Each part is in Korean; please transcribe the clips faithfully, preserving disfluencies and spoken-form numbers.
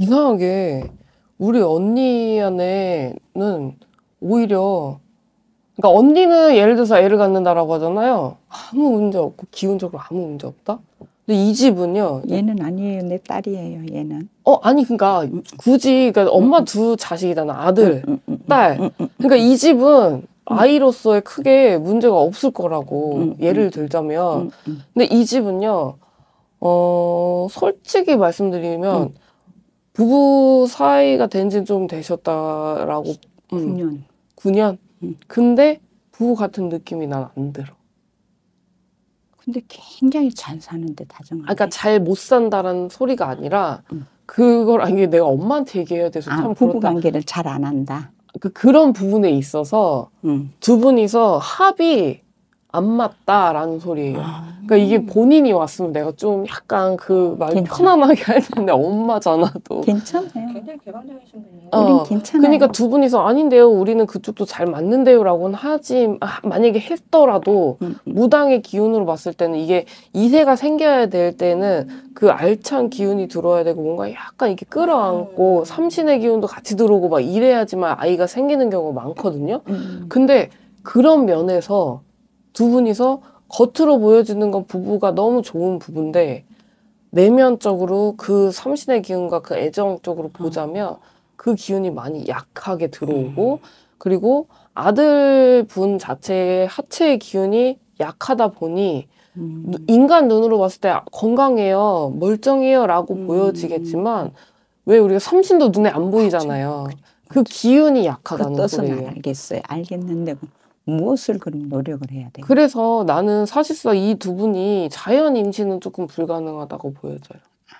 이상하게 우리 언니 안에는 오히려 그러니까 언니는 예를 들어서 애를 갖는다라고 하잖아요. 아무 문제 없고 기운적으로 아무 문제 없다. 근데 이 집은요. 얘는 아니에요. 내 딸이에요. 얘는. 어 아니 그러니까 굳이 그러니까 엄마 두 자식이잖아. 아들, 음, 음, 딸. 음, 음, 그러니까 이 집은 아이로서의 크게 문제가 없을 거라고 음, 예를 음, 들자면. 음, 음. 근데 이 집은요. 어 솔직히 말씀드리면 음. 부부 사이가 된 지 좀 되셨다라고. 음, 구 년. 구 년? 음. 근데 부부 같은 느낌이 난 안 들어. 근데 굉장히 잘 사는데 다정하게. 아, 그러니까 잘 못 산다라는 소리가 아니라 음. 그걸 아니 이게 내가 엄마한테 얘기해야 돼서 아, 참 부부 그렇다. 관계를 잘 안 한다. 그 그런 부분에 있어서 음. 두 분이서 합이 안 맞다라는 소리예요. 아. 그러니까 이게 본인이 왔으면 내가 좀 약간 그 말 괜찮아. 편안하게 할 텐데 엄마잖아 또. 괜찮아요. 굉장히 개방적이신 분이에요. 어, 우린 괜찮아요. 그러니까 두 분이서 아닌데요. 우리는 그쪽도 잘 맞는데요라고는 하지. 아, 만약에 했더라도 음, 음. 무당의 기운으로 봤을 때는 이게 이세가 생겨야 될 때는 그 알찬 기운이 들어야 되고 뭔가 약간 이렇게 끌어안고 삼신의 기운도 같이 들어오고 막 이래야지만 아이가 생기는 경우가 많거든요. 음. 근데 그런 면에서 두 분이서 겉으로 보여지는 건 부부가 너무 좋은 부부인데 내면적으로 그 삼신의 기운과 그 애정 쪽으로 보자면 그 기운이 많이 약하게 들어오고 그리고 아들분 자체의 하체의 기운이 약하다 보니 음. 누- 인간 눈으로 봤을 때 건강해요, 멀쩡해요 라고 음. 보여지겠지만 왜 우리가 삼신도 눈에 안 보이잖아요. 그 기운이 약하다는 그 뜻은 소리예요. 알겠어요. 알겠는데 무엇을 그럼 노력을 해야 돼요? 그래서 나는 사실상 이 두 분이 자연 임신은 조금 불가능하다고 보여져요.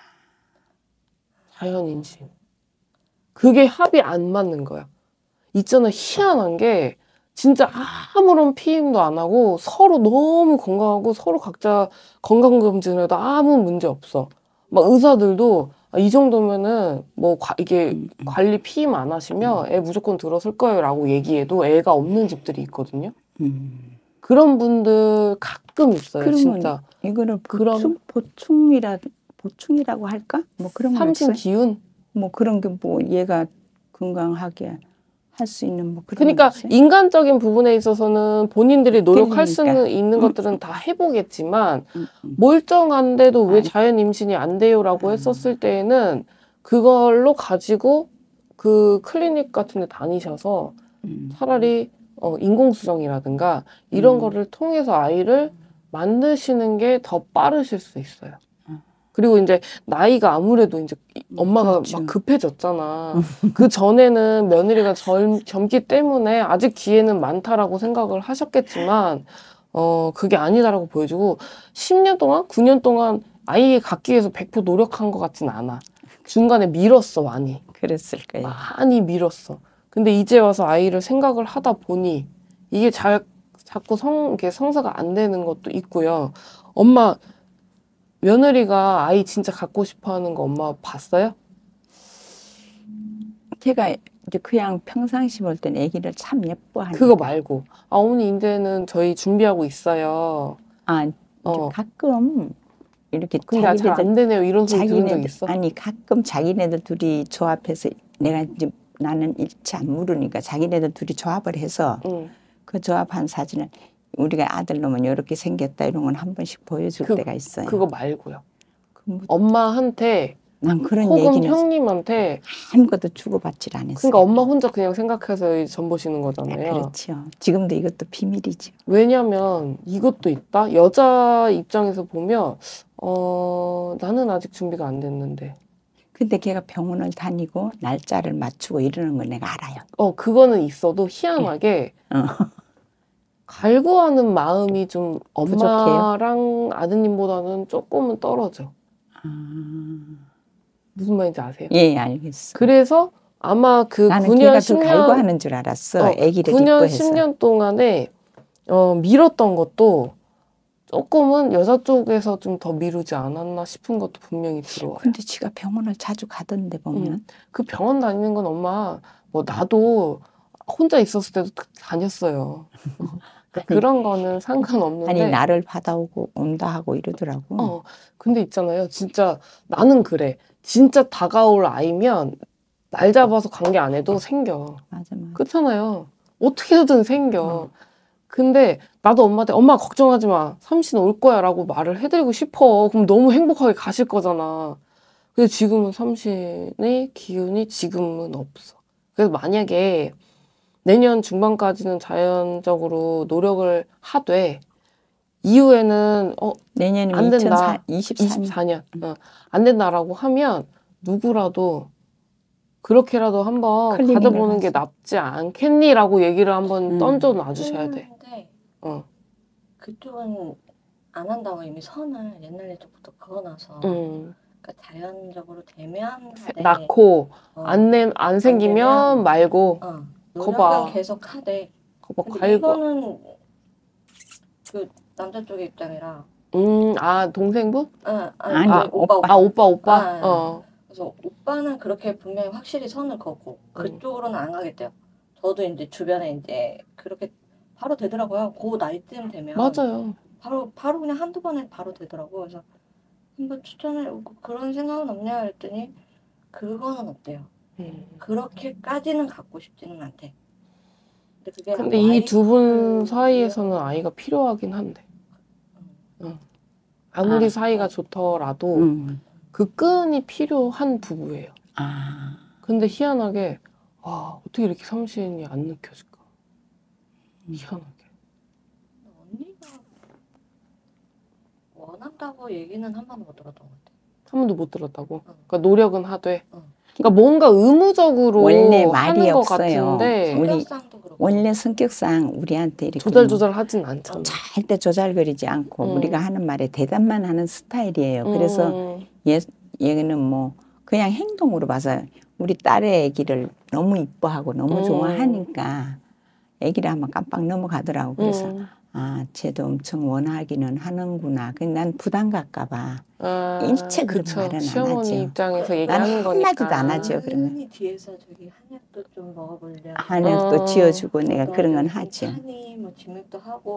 자연 임신. 그게 합이 안 맞는 거야. 있잖아, 희한한 게 진짜 아무런 피임도 안 하고 서로 너무 건강하고 서로 각자 건강검진을 해도 아무 문제 없어. 막 의사들도 아, 이 정도면은 뭐 과- 이게 음, 음. 관리 피임 안 하시면 애 무조건 들었을 거예요 라고 얘기해도 애가 없는 집들이 있거든요. 음. 그런 분들 가끔 있어요. 그러면 진짜 이거를 그런- 보충 보충이라 보충이라고 할까? 뭐 그런 거 삼신 있어요? 기운. 뭐 그런 게 뭐 얘가 건강하게 할 수 있는 뭐 그런 그러니까 거 있어요? 인간적인 부분에 있어서는 본인들이 노력할 수 그러니까. 있는 음, 것들은 다 해보겠지만 음, 음. 멀쩡한데도 왜 아니. 자연 임신이 안 돼요라고 아. 했었을 때에는 그걸로 가지고 그 클리닉 같은 데 다니셔서 음. 차라리 어, 인공수정이라든가 이런 음. 거를 통해서 아이를 만드시는 게 더 빠르실 수 있어요. 음. 그리고 이제 나이가 아무래도 이제 엄마가 그렇죠. 막 급해졌잖아. 그 전에는 며느리가 젊, 젊기 때문에 아직 기회는 많다라고 생각을 하셨겠지만 어 그게 아니다라고 보여지고 십 년 동안 구 년 동안 아이 갖기 위해서 백 퍼센트 노력한 것 같진 않아. 중간에 밀었어 많이. 그랬을 거예요. 많이 밀었어. 근데 이제 와서 아이를 생각을 하다 보니 이게 잘 자꾸 성 이게 성사가 안 되는 것도 있고요. 엄마 며느리가 아이 진짜 갖고 싶어하는 거 엄마 봤어요? 걔가 이제 그냥 평상시 볼 땐 아기를 참 예뻐하는. 그거 말고 아 어머니 이제는 저희 준비하고 있어요. 아, 이제 어. 가끔 이렇게 근데 잘 자기네들 안 되네요. 이런 소리 들은 적 자기네들 있어? 아니 가끔 자기네들 둘이 조합해서 내가 이제 나는 일치 안 물으니까 자기네들 둘이 조합을 해서 응. 그 조합한 사진을 우리가 아들 놈은 이렇게 생겼다 이런 건 한 번씩 보여줄 그- 때가 있어요. 그거 말고요. 그 뭐, 엄마한테 난 그런 혹은 얘기는 형님한테 아무것도 주고받질 않았어요. 그러니까 엄마 혼자 그냥 생각해서 전 보시는 아, 거잖아요. 그렇죠. 지금도 이것도 비밀이죠. 왜냐면 이것도 있다. 여자 입장에서 보면 어 나는 아직 준비가 안 됐는데. 근데 걔가 병원을 다니고 날짜를 맞추고 이러는 걸 내가 알아요. 어 그거는 있어도 희한하게 어. 갈구하는 마음이 좀 부족해요? 엄마랑 아드님보다는 조금은 떨어져. 아, 무슨 말인지 아세요? 예, 알겠어. 그래서 아마 그 나는 구 걔가 년, 더 십 년, 갈구하는 줄 알았어. 어, 아기를 구 년, 이뻐해서. 십 년 동안에 어, 밀었던 것도 조금은 여자 쪽에서 좀 더 미루지 않았나 싶은 것도 분명히 들어와요. 근데 지가 병원을 자주 가던데 보면. 음. 그 병원 다니는 건 엄마 뭐 나도 혼자 있었을 때도 다녔어요. 아니, 그런 거는 상관없는데. 아니 나를 받아오고 온다 하고 이러더라고. 어, 근데 있잖아요. 진짜 나는 그래. 진짜 다가올 아이면 날 잡아서 관계 안 해도 생겨. 맞아, 맞아. 그렇잖아요. 어떻게든 생겨. 어. 근데 나도 엄마한테 엄마 걱정하지 마. 삼신 올 거야 라고 말을 해드리고 싶어. 그럼 너무 행복하게 가실 거잖아. 근데 지금은 삼신의 기운이 지금은 없어. 그래서 만약에 내년 중반까지는 자연적으로 노력을 하되 이후에는 어, 내년이면 안 된다. 이천이십사 년. 이십사 년. 어, 안 된다라고 하면 누구라도 그렇게라도 한번 클리닉을 가져보는 게 하지. 낫지 않겠니라고 얘기를 한번 음. 던져 놔주셔야 돼. 했는데 어. 그쪽은 안 한다고 이미 선을 옛날 예전부터 그어놔서 음. 그러니까 자연적으로 되면 세- 하되 낳고 어, 안, 내, 안 생기면 되면 말고 어, 거봐. 노력은 계속 하되 거봐 근데 갈고. 이거는 그 남자 쪽의 입장이라 음, 아 동생분? 아, 아니, 아니, 아니, 오빠 오빠 아 오빠 오빠. 아, 어. 그래서 오빠는 그렇게 분명히 확실히 선을 그었고 음. 그쪽으로는 안 가겠대요. 저도 이제 주변에 이제 그렇게 바로 되더라고요. 그 나이쯤 되면 맞아요. 바로 바로 그냥 한두 번에 바로 되더라고. 그래서 한번 추천을 그런 생각은 없냐 그랬더니 그거는 없대요. 음. 그렇게까지는 갖고 싶지는 않대. 근데 그게 근데 이 두 분 와이프를 사이에서는 위해서- 아이가 필요하긴 한데. 음. 아무리 아. 사이가 좋더라도 음. 그 끈이 필요한 부부예요. 아, 근데 희한하게 와 어떻게 이렇게 삼신이 안 느껴질까? 음. 희한하게. 언니가 원한다고 얘기는 한 번도 못 들었던 것 같아. 한 번도 못 들었다고. 어. 그러니까 노력은 하되. 어. 그러니까 뭔가 의무적으로 원래 말이 하는 것 없어요. 같은데 우리 성격상도 그렇고. 원래 성격상 우리한테 이렇게 조절 뭐 조절 하진 않잖아. 절대 조잘거리지 않고 음. 우리가 하는 말에 대답만 하는 스타일이에요. 그래서 음, 얘, 얘는 뭐 그냥 행동으로 봐서 우리 딸의 애기를 너무 이뻐하고 너무 음. 좋아하니까 애기를 하면 깜빡 넘어가더라고. 그래서 음. 아, 쟤도 엄청 원하기는 하는구나. 그 난 부담 갈까 봐. 아, 일체 그런 그쵸. 말은 안 시어머니 하죠. 입장에서 난 얘기하는 거니까. 한마디도 안 하죠. 그러면. 은근히 뒤에서 저기 한약도 좀 먹어볼래. 한약도 어. 지어주고 내가 너 그런 건 요즘 하죠. 찬이 뭐 진맥도 하고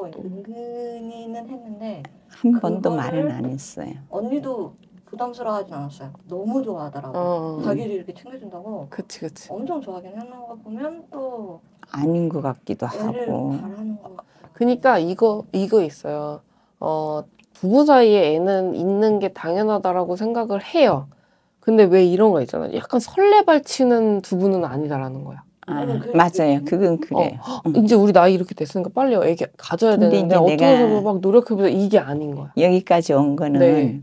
은근히는 했는데 한 번도 그거를- 말은 안 했어요. 언니도 부담스러워하진 않았어요. 너무 좋아하더라고. 어, 자기를 이렇게 챙겨준다고 그치 그치. 엄청 좋아하긴 하는 거 보면 또 아닌 것 같기도 애를 하고. 바라는 거 같고. 그니까 이거 이거 있어요. 어 부부 사이에 애는 있는 게 당연하다라고 생각을 해요. 근데 왜 이런 거 있잖아요. 약간 설레발치는 두 분은 아니다라는 거야. 아, 아니, 그- 맞아요. 그건 그래요. 응. 이제 우리 나이 이렇게 됐으니까 빨리 애기 가져야 근데 되는데 이제 어떻게 내가- 해서 막 노력해보자 이게 아닌 거야. 여기까지 온 거는 네.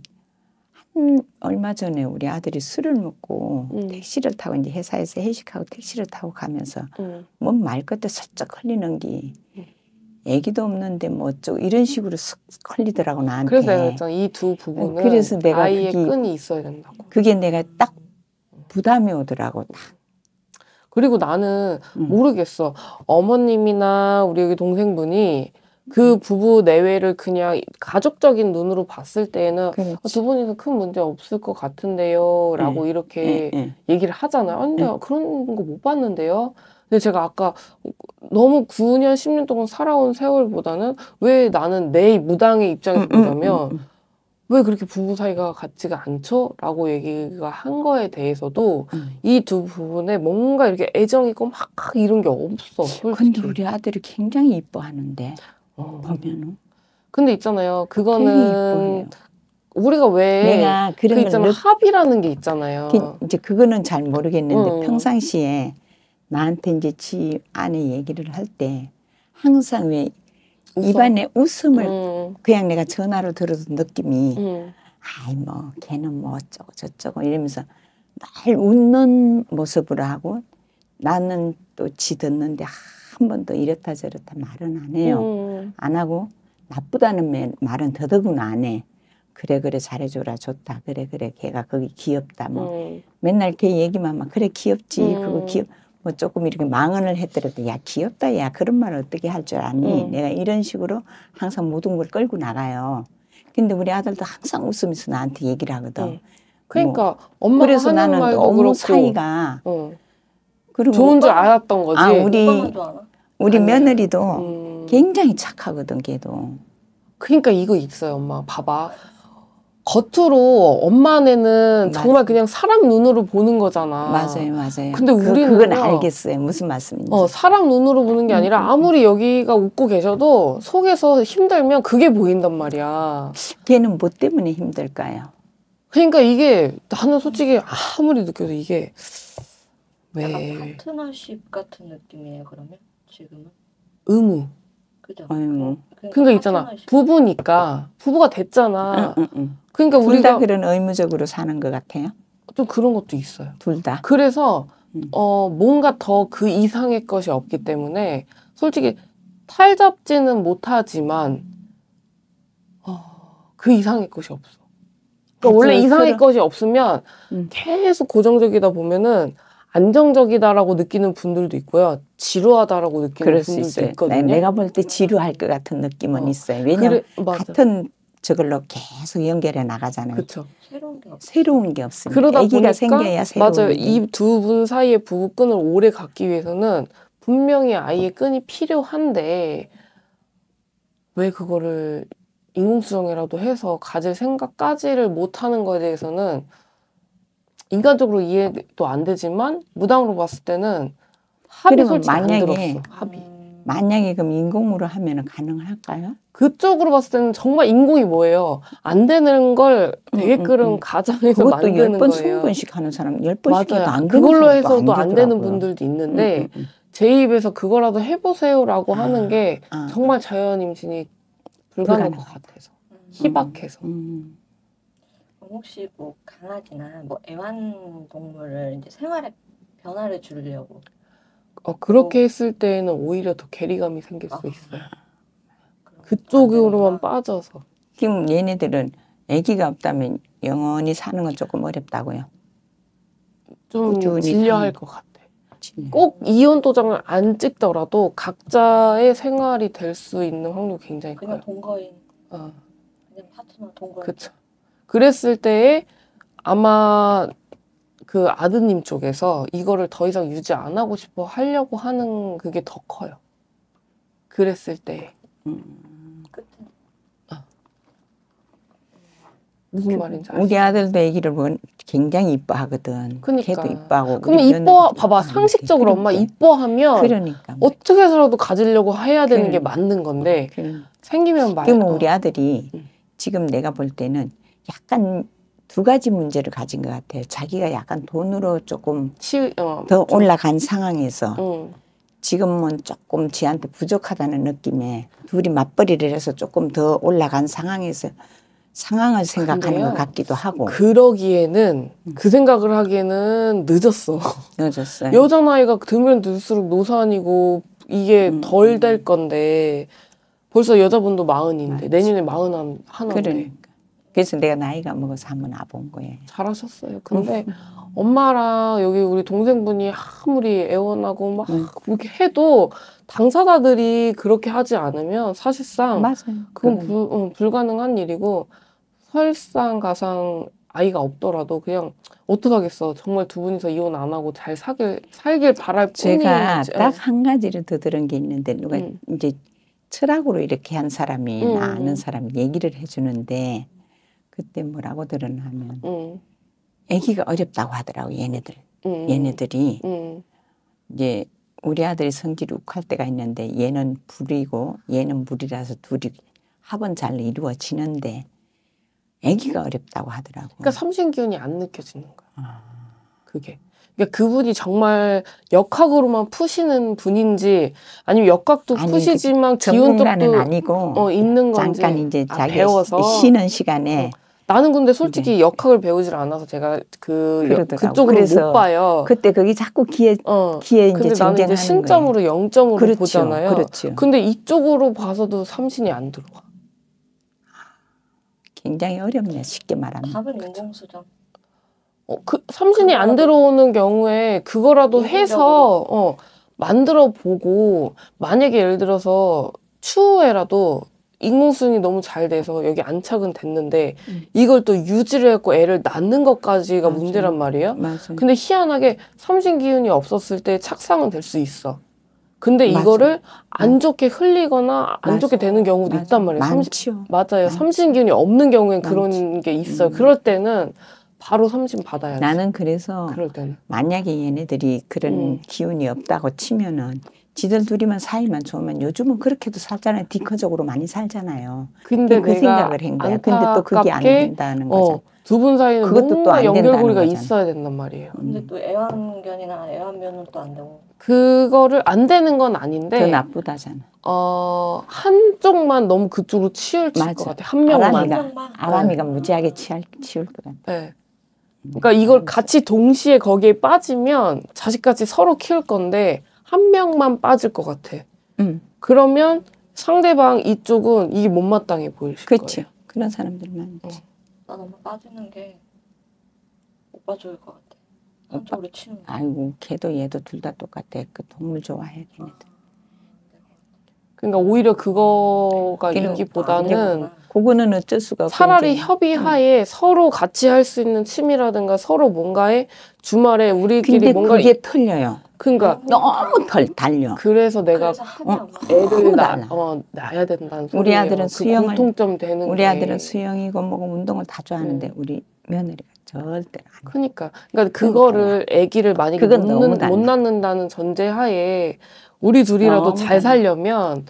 한 얼마 전에 우리 아들이 술을 먹고 음. 택시를 타고 이제 회사에서 회식하고 택시를 타고 가면서 음. 뭔 말 끝에 슬쩍 흘리는 게 음. 애기도 없는데 뭐 어쩌고 이런 식으로 쓱 흘리더라고 나한테. 그래서 내가 그랬잖아. 이 두 부부는 그래서 내가 아이의 그게- 끈이 있어야 된다고. 그게 내가 딱 부담이 오더라고. 그리고 나는 음. 모르겠어. 어머님이나 우리 여기 동생분이 음. 그 부부 내외를 그냥 가족적인 눈으로 봤을 때는 그렇지. 아, 두 분이서 큰 문제 없을 것 같은데요. 라고 이렇게 예, 예. 얘기를 하잖아요. 아니, 근데 그런 거 못 봤는데요. 근데 제가 아까 너무 구 년, 십 년 동안 살아온 세월보다는 왜 나는 내 무당의 입장에서 음, 음, 보자면 음, 음. 왜 그렇게 부부 사이가 같지가 않죠? 라고 얘기가 한 거에 대해서도 음. 이 두 부분에 뭔가 이렇게 애정 있고 막 이런 게 없어. 솔직히. 근데 우리 아들이 굉장히 이뻐하는데 어. 보면은 근데 있잖아요. 되게 그거는 이뻐해요. 우리가 왜 내가 그 그런 걸 있잖아 느- 합이라는 게 있잖아요. 그- 이제 그거는 잘 모르겠는데 음. 평상시에 나한테 이제 지 아내 얘기를 할 때 항상 왜 웃어. 입안에 웃음을 음, 그냥 내가 전화로 들어도 느낌이 음, 아이 뭐 걔는 뭐 어쩌고 저쩌고 이러면서 날 웃는 모습으로 하고 나는 또 지 듣는데 한 번도 이렇다 저렇다 말은 안 해요. 음, 안 하고 나쁘다는 말- 말은 더더구나 안 해. 그래 그래 잘해줘라 좋다. 그래 그래 걔가 거기 귀엽다. 뭐 음, 맨날 걔 얘기만 막 그래 귀엽지. 음. 그거 귀엽. 뭐 조금 이렇게 망언을 했더라도 야 귀엽다 야 그런 말 어떻게 할 줄 아니. 음. 내가 이런 식으로 항상 모든 걸 끌고 나가요. 근데 우리 아들도 항상 웃으면서 나한테 얘기를 하거든. 음. 그러니까 엄마가 뭐 그래서 하는 나는 말도 너무 그렇고 사이가 어, 그리고 좋은 줄 오빠가- 알았던 거지. 아, 우리 오빠만 좋아하나? 우리 아니야. 며느리도 음. 굉장히 착하거든 걔도. 그러니까 이거 있어요, 엄마. 봐봐. 겉으로 엄마네는 맞아. 정말 그냥 사람 눈으로 보는 거잖아. 맞아요, 맞아요. 근데 그, 우리는 그건 알겠어요. 무슨 말씀인지. 어, 사람 눈으로 보는 게 아니라 아무리 여기가 웃고 계셔도 속에서 힘들면 그게 보인단 말이야. 걔는 뭐 때문에 힘들까요? 그러니까 이게 나는 솔직히 아무리 느껴도 이게 약간 왜 파트너십 같은 느낌이에요. 그러면 지금은 의무. 그죠? 어이구. 그러니까 있잖아. 파트너십. 부부니까 부부가 됐잖아. 응, 응, 응. 그러니까 둘 다 우리가 그런 의무적으로 사는 것 같아요. 좀 그런 것도 있어요. 둘 다. 그래서 음. 어 뭔가 더 그 이상의 것이 없기 때문에 솔직히 탈잡지는 못하지만 어, 그 이상의 것이 없어. 그러니까 원래 하지만 이상의 서로- 것이 없으면 음. 계속 고정적이다 보면은 안정적이다라고 느끼는 분들도 있고요. 지루하다라고 느끼는 그럴 수 분들도 있어요. 있거든요. 네, 내가 볼 때 지루할 것 같은 느낌은 어. 있어요. 왜냐면 그래, 맞아. 같은 저걸로 계속 연결해 나가잖아요. 그쵸. 새로운 게 없어. 새로운 게 없으니까. 그러다 아기가 보니까 생겨야 새로운 맞아요. 게. 이 두 분 사이의 부부끈을 오래 갖기 위해서는 분명히 아이의 끈이 필요한데 왜 그거를 인공수정이라도 해서 가질 생각까지를 못하는 거에 대해서는 인간적으로 이해도 안 되지만 무당으로 봤을 때는 합이 그러면 솔직히 안 만약에- 들었어. 합이. 음, 만약에 그럼 인공으로 하면 가능할까요? 그쪽으로 봤을 때는 정말 인공이 뭐예요? 안 되는 걸 음, 되게끔 음, 음. 가정에서 그것도 열 만드는 번, 거예요. 스무 번씩 하는 사람, 열 번씩 해도 맞아요. 안 되는 그걸로 사람도 해서도 안 되는 되더라고요. 분들도 있는데 음, 음, 음. 제 입에서 그거라도 해보세요라고 하는 게 아. 정말 자연 임신이 불가능할 것 불가능하다. 같아서 음. 희박해서. 음. 그럼 혹시 뭐 강아지나 뭐 애완동물을 이제 생활에 변화를 주려고 어, 그렇게 했을 때에는 오히려 더 괴리감이 생길 수 아. 있어요. 그런 거 그쪽으로만 안 되는구나. 빠져서. 지금 얘네들은 아기가 없다면 영원히 사는 건 조금 어렵다고요. 좀 꾸준히 질려할 사는 것 같아. 진짜. 꼭 이혼 도장을 안 찍더라도 각자의 생활이 될 수 있는 확률이 굉장히 그냥 커요. 동거인 어, 그냥 파트너 동거인 그쵸. 그랬을 때에 아마 그 아드님 쪽에서 이거를 더 이상 유지 안 하고 싶어 하려고 하는 그게 더 커요. 그랬을 때 끝에 무슨 말인지 우리 아시죠? 아들도 아기를 보면 굉장히 이뻐하거든. 그니까. 걔도 이뻐하고. 그러면 우리 이뻐, 며느리도 봐봐. 이뻐하는데. 상식적으로 엄마 그러니까. 이뻐하면 그러니까. 어떻게 해서라도 가지려고 해야 되는 게 그러니까. 맞는 건데 그러니까. 생기면 말. 지금 어. 우리 아들이 음. 지금 내가 볼 때는 약간 두 가지 문제를 가진 것 같아요. 자기가 약간 돈으로 조금 치, 어, 더 좀, 올라간 상황에서 응. 지금은 조금 지한테 부족하다는 느낌에 둘이 맞벌이를 해서 조금 더 올라간 상황에서 상황을 생각하는 근데요, 것 같기도 하고. 그러기에는 그 생각을 하기에는 늦었어. 늦었어요. 여자 나이가 들면 들수록 노산이고 이게 음, 덜 될 건데 벌써 여자분도 마흔인데 맞지. 내년에 마흔 하나인데 그러니까. 그래서 내가 나이가 먹어서 한번 와본 거예요. 잘하셨어요. 근데 엄마랑 여기 우리 동생분이 아무리 애원하고 막 음. 그렇게 해도 당사자들이 그렇게 하지 않으면 사실상 맞아요. 그건 그건 불, 어, 불가능한 일이고 설상가상 아이가 없더라도 그냥 어떡하겠어. 정말 두 분이서 이혼 안 하고 잘 사길, 살길 바랄 제가 뿐이지. 딱 한 가지를 더 들은 게 있는데 누가 음. 이제 철학으로 이렇게 한 사람이 음. 나 아는 사람이 얘기를 해주는데 그때 뭐라고 들었냐면 응, 아기가 어렵다고 하더라고 얘네들. 응, 얘네들이 응, 이제 우리 아들이 성질이 욱할 때가 있는데 얘는 불이고 얘는 물이라서 둘이 합은 잘 이루어지는데 아기가 어렵다고 하더라고. 그러니까 삼신기운이 안 느껴지는 거야. 그게. 그러니까 그분이 정말 역학으로만 푸시는 분인지 아니면 역학도 아니, 푸시지만 그 기운 전문가는 쪽도 아니고 어, 있는 건지 잠깐 이제 아, 자기 배워서 쉬는 시간에 나는 근데 솔직히 네. 역학을 배우질 않아서 제가 그 여, 그러더라고. 그쪽으로 그래서 못 봐요. 그때 거기 자꾸 기회 어. 기회 이제 근데 나는 이제 쟁쟁하는 신점으로 거예요. 영점으로 그렇죠, 보잖아요. 그렇죠. 근데 이쪽으로 봐서도 삼신이 안 들어와. 굉장히 어렵네 쉽게 말하면. 답은 인공수정. 어, 그 삼신이 안 그거라도- 들어오는 경우에 그거라도 인공적으로. 해서 어, 만들어 보고 만약에 예를 들어서 추후에라도 인공수정이 너무 잘 돼서 여기 안착은 됐는데 음. 이걸 또 유지를 했고 애를 낳는 것까지가 맞아요. 문제란 말이에요. 맞아요. 근데 희한하게 삼신 기운이 없었을 때 착상은 될 수 있어. 근데 맞아. 이거를 안 좋게 흘리거나 안 맞아. 좋게 되는 경우도 맞아. 있단 말이에요. 삼십, 많지요. 맞아요. 많지. 삼신기운이 없는 경우엔 그런 많지. 게 있어요. 음. 그럴 때는 바로 삼신 받아야지. 나는 그래서 그럴 때는. 만약에 얘네들이 그런 음. 기운이 없다고 치면은 지들 둘이만 사이만 좋으면 요즘은 그렇게도 살잖아요. 디커적으로 많이 살잖아요. 근데 그 내가 생각을 한 거야. 근데 또 그게 안 안타깝게 된다는 거죠. 어, 두 분 사이는 그것도 또 뭔가 안 연결고리가 된다는 있어야 된단 말이에요. 근데 또 애완견이나 애완묘는 또 안 되고. 그거를 안 되는 건 더 아닌데 나쁘다잖아. 어, 한쪽만 너무 그쪽으로 치우칠 맞아. 것 같아. 한 명만. 아람이가, 명만. 아람이가 무지하게 치할, 치울 것 같아. 네. 그러니까 이걸 같이 동시에 거기에 빠지면 자식같이 서로 키울 건데 한 명만 빠질 것 같아. 응, 그러면 상대방 이쪽은 이게 못마땅해 보일 그렇지. 거예요. 그런 사람들 많지. 어. 난 엄마 빠지는 게 오빠 좋을 것 같아. 한쪽으로 치는 거. 아이고, 걔도 얘도 둘 다 똑같아. 그 동물 좋아해, 걔네들. 그러니까 오히려 그거가 걔는 있기보다는 그거는 어쩔 수가 없고. 차라리 이제. 협의하에 서로 같이 할 수 있는 취미라든가 서로 뭔가에 주말에 우리끼리 근데 뭔가 그게 틀려요. 그러니까 너무 덜 달려. 그래서 내가 그래서 합의 안 맞아. 애를 너무 나, 달라. 어, 낳아야 된다는 우리 소리예요. 아들은 그 수영을- 공통점 되는 우리 게. 아들은 수영이고 뭐고 운동을 다 좋아하는데 음. 우리 며느리가 절대 안 해. 그러니까 그러니까 그거를 아기를 만약에 그건 못, 너무 낳, 달라. 못 낳는다는 전제하에 우리 둘이라도 너무 잘 달라. 살려면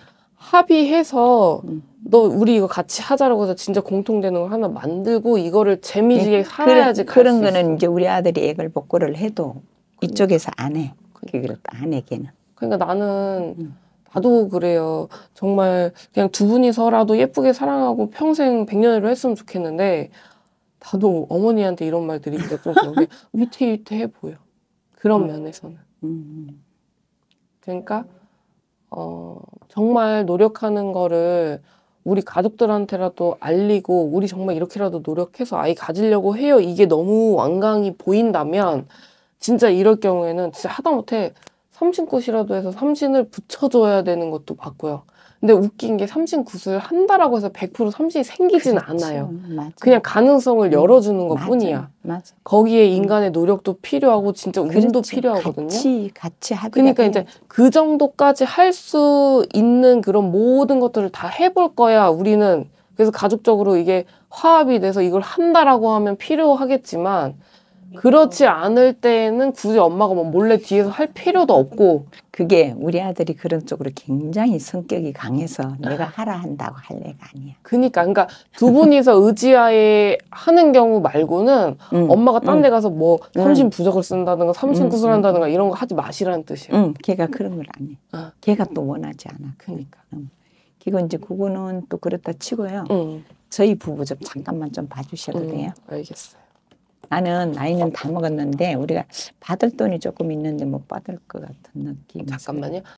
합의해서 음. 너 우리 이거 같이 하자라고 해서 진짜 공통되는 걸 하나 만들고 이거를 재미지게 네, 살아야지 그런, 갈 수 그런 거는 있어. 이제 우리 아들이 애걸 복구를 해도 이쪽에서 안 해. 그게 그렇다. 안 해, 걔는. 그러니까 나는 음. 나도 그래요. 정말 그냥 두 분이서라도 예쁘게 사랑하고 평생 백년으로 했으면 좋겠는데 나도 어머니한테 이런 말 드리기가 좀 그런 게 위태위태해 보여. 그런 음. 면에서는. 음. 그러니까 어, 정말 노력하는 거를 우리 가족들한테라도 알리고 우리 정말 이렇게라도 노력해서 아이 가지려고 해요. 이게 너무 완강히 보인다면 진짜 이럴 경우에는 진짜 하다못해 삼신굿이라도 해서 삼신을 붙여줘야 되는 것도 맞고요. 근데 웃긴 게 삼신굿을 한다라고 해서 백 퍼센트 삼신이 생기지는 그렇죠. 않아요. 맞아. 그냥 가능성을 음, 열어주는 것 맞아. 뿐이야. 맞아. 거기에 인간의 노력도 필요하고 진짜 운도 그렇지. 필요하거든요. 같이 같이 하기가 그러니까 이제 돼야지. 그 정도까지 할 수 있는 그런 모든 것들을 다 해볼 거야, 우리는. 그래서 가족적으로 이게 화합이 돼서 이걸 한다라고 하면 필요하겠지만, 그렇지 않을 때는 굳이 엄마가 뭐 몰래 뒤에서 할 필요도 없고, 그게 우리 아들이 그런 쪽으로 굉장히 성격이 강해서 내가 하라 한다고 할 애가 아니야. 그니까, 그러니까 두 분이서 의지하에 하는 경우 말고는 응, 엄마가 딴 응, 데 가서 뭐 응. 삼신 부적을 쓴다든가 삼신 응, 구슬 응, 한다든가 이런 거 하지 마시라는 뜻이야. 응, 걔가 그런 걸 안 해. 어. 걔가 또 원하지 않아. 그니까. 응. 그리고 이제 그거는 또 그렇다 치고요. 응, 저희 부부 좀 잠깐만 좀 봐주셔도 응, 돼요. 알겠어요. 나는 나이는 다 먹었는데 우리가 받을 돈이 조금 있는데 못 받을 것 같은 느낌이. 잠깐만요.